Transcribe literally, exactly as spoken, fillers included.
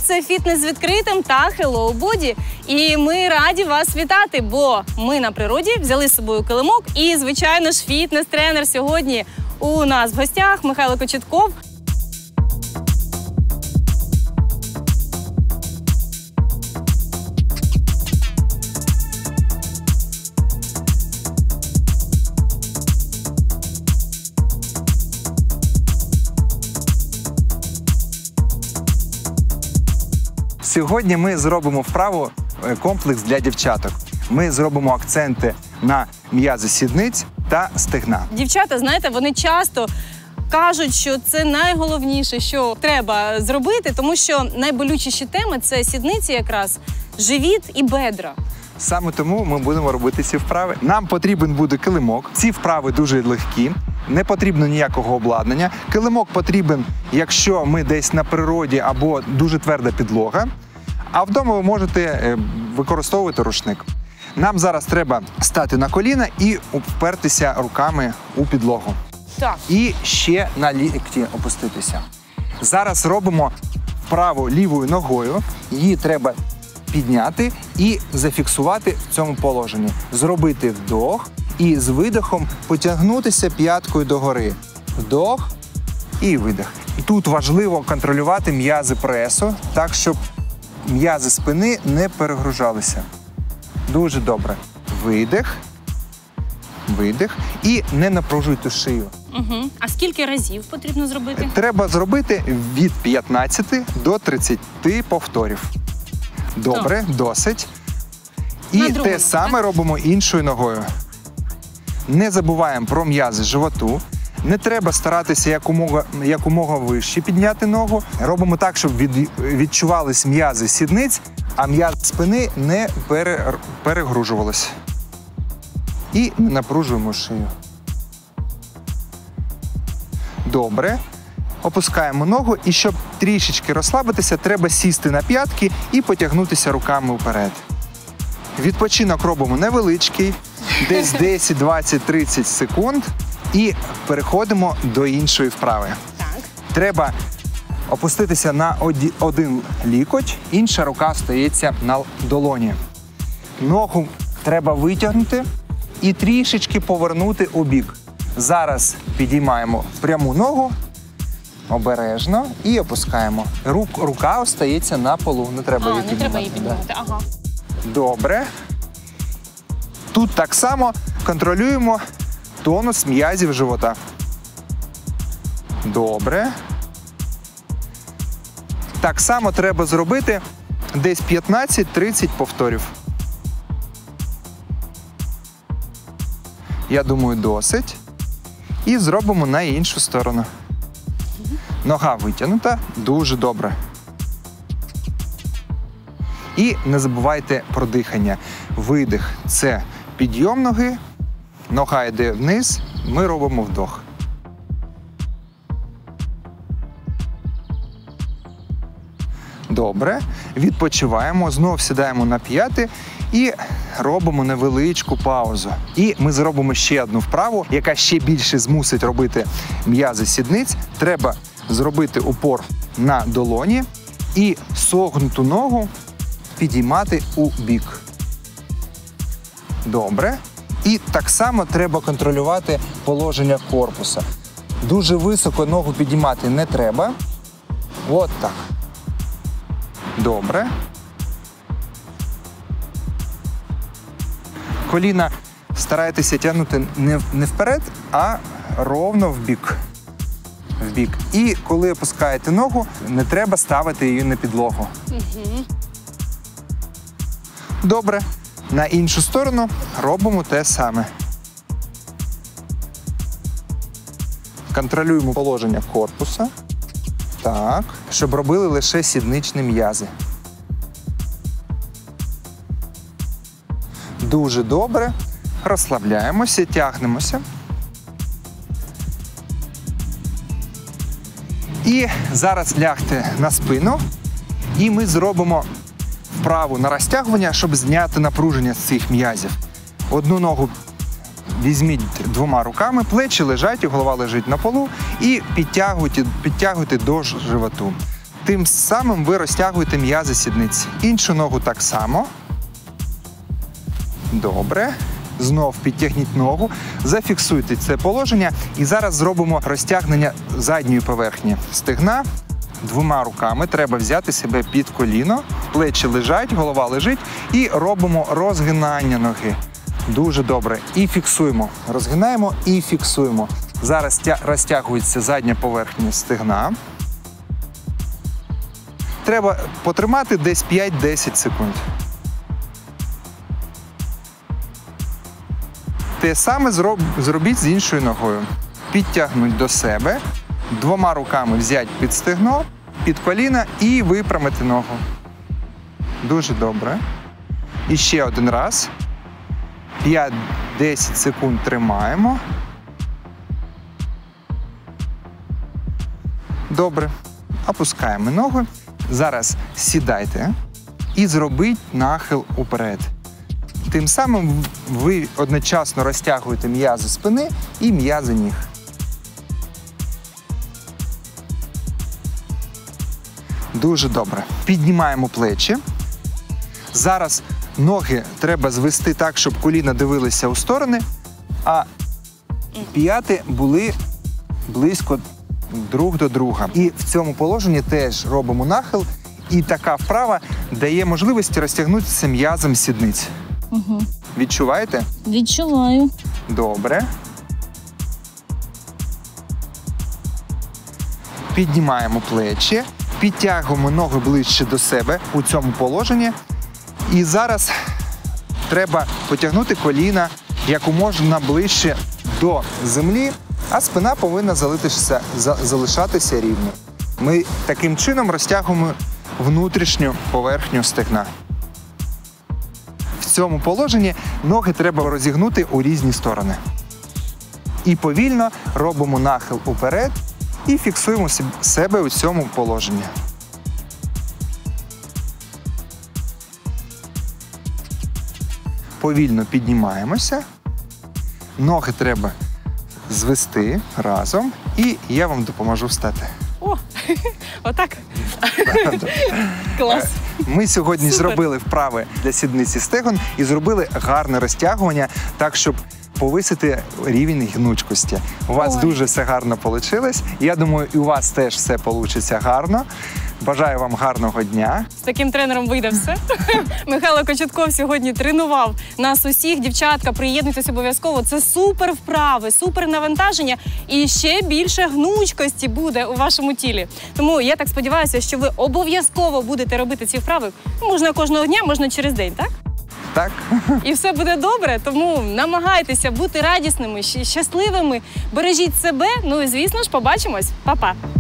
це фітнес з відкритим та Hello Body. І ми раді вас вітати, бо ми на природі взяли з собою килимок і, звичайно ж, фітнес-тренер сьогодні у нас в гостях Михайло Кочетков. Сьогодні ми зробимо вправу комплекс для дівчаток. Ми зробимо акценти на м'язи сідниць та стегна. Дівчата, знаєте, вони часто кажуть, що це найголовніше, що треба зробити, тому що найболючіші теми – це сідниці якраз, живіт і бедра. Саме тому ми будемо робити ці вправи. Нам потрібен буде килимок. Ці вправи дуже легкі, не потрібно ніякого обладнання. Килимок потрібен, якщо ми десь на природі або дуже тверда підлога. А вдома ви можете використовувати рушник. Нам зараз треба стати на коліна і впертися руками у підлогу. Так. І ще на лікті опуститися. Зараз робимо вправу лівою ногою. Її треба підняти і зафіксувати в цьому положенні. Зробити вдох і з видихом потягнутися п'яткою догори. Вдох і видих. І тут важливо контролювати м'язи пресу, так, щоб м'язи спини не перегружалися. Дуже добре. Видих, видих і не напружуйте шию. Угу. А скільки разів потрібно зробити? Треба зробити від п'ятнадцяти до тридцяти повторів. Добре, так. Досить. І на другому, те саме так? робимо іншою ногою. Не забуваємо про м'язи животу. Не треба старатися якомога, якомога вище підняти ногу. Робимо так, щоб від, відчувались м'язи сідниць, а м'язи спини не пере, перегружувалися. І напружуємо шию. Добре. Опускаємо ногу і щоб трішечки розслабитися, треба сісти на п'ятки і потягнутися руками вперед. Відпочинок робимо невеличкий, десь десять, двадцять, тридцять секунд. І переходимо до іншої вправи. Так. Треба опуститися на один лікоть, інша рука стається на долоні. Ногу треба витягнути і трішечки повернути у бік. Зараз підіймаємо пряму ногу, обережно, і опускаємо. Рук, рука остається на полу, не треба а, її не піднімати. треба її піднімати, ага. Добре. Тут так само контролюємо тонус м'язів живота. Добре. Так само треба зробити десь п'ятнадцять-тридцять повторів. Я думаю, досить. І зробимо на іншу сторону. Нога витягнута. Дуже добре. І не забувайте про дихання. Видих – це підйом ноги. Нога йде вниз, ми робимо вдох. Добре. Відпочиваємо, знов сідаємо на п'яти і робимо невеличку паузу. І ми зробимо ще одну вправу, яка ще більше змусить робити м'язи сідниць. Треба зробити упор на долоні і согнуту ногу підіймати у бік. Добре. І так само треба контролювати положення корпуса. Дуже високо ногу підіймати не треба. От так. Добре. Коліна старайтеся тягнути не вперед, а ровно в бік. В бік. І коли опускаєте ногу, не треба ставити її на підлогу. Угу. Добре. На іншу сторону робимо те саме. Контролюємо положення корпуса. Так, щоб робили лише сідничні м'язи. Дуже добре. Розслабляємося, тягнемося. І зараз лягте на спину. І ми зробимо вправу на розтягування, щоб зняти напруження з цих м'язів. Одну ногу візьміть двома руками, плечі лежать, голова лежить на полу і підтягуйте, підтягуйте до животу. Тим самим ви розтягуєте м'язи сідниці. Іншу ногу так само. Добре. Знов підтягніть ногу, зафіксуйте це положення. І зараз зробимо розтягнення задньої поверхні стегна. Двома руками треба взяти себе під коліно, плечі лежать, голова лежить. І робимо розгинання ноги. Дуже добре. І фіксуємо. Розгинаємо і фіксуємо. Зараз розтягується задня поверхня стегна. Треба потримати десь п'ять-десять секунд. Те саме зробіть з іншою ногою. Підтягнуть до себе, двома руками взяти під стегно, під коліна і випрямити ногу. Дуже добре. І ще один раз. п'ять-десять секунд тримаємо. Добре. Опускаємо ноги. Зараз сідайте і зробіть нахил уперед. Тим самим ви одночасно розтягуєте м'язи спини і м'язи ніг. Дуже добре. Піднімаємо плечі. Зараз ноги треба звести так, щоб коліна дивилися у сторони, а п'яти були близько друг до друга. І в цьому положенні теж робимо нахил, і така вправа дає можливість розтягнутися м'язом сідниць. Угу. Відчуваєте? Відчуваю. Добре. Піднімаємо плечі, підтягуємо ноги ближче до себе у цьому положенні. І зараз треба потягнути коліна якомога ближче до землі, а спина повинна залишитися, залишатися рівно. Ми таким чином розтягуємо внутрішню поверхню стегна. В цьому положенні ноги треба розігнути у різні сторони. І повільно робимо нахил уперед і фіксуємо себе у цьому положенні. Повільно піднімаємося. Ноги треба звести разом, і я вам допоможу встати. О, отак. Клас. Ми сьогодні Супер. Зробили вправи для сідниці стегон і зробили гарне розтягування, так, щоб повисити рівень гнучкості. У вас Ой. дуже все гарно вийшло. Я думаю, і у вас теж все вийде гарно. Бажаю вам гарного дня. З таким тренером вийде все. Михайло Кочетков сьогодні тренував нас усіх. Дівчатка, приєднуйтесь обов'язково. Це супер вправи, супер навантаження і ще більше гнучкості буде у вашому тілі. Тому я так сподіваюся, що ви обов'язково будете робити ці вправи. Можна кожного дня, можна через день, так? Так. І все буде добре, тому намагайтеся бути радісними, щасливими, бережіть себе. Ну і, звісно ж, побачимось. Па-па!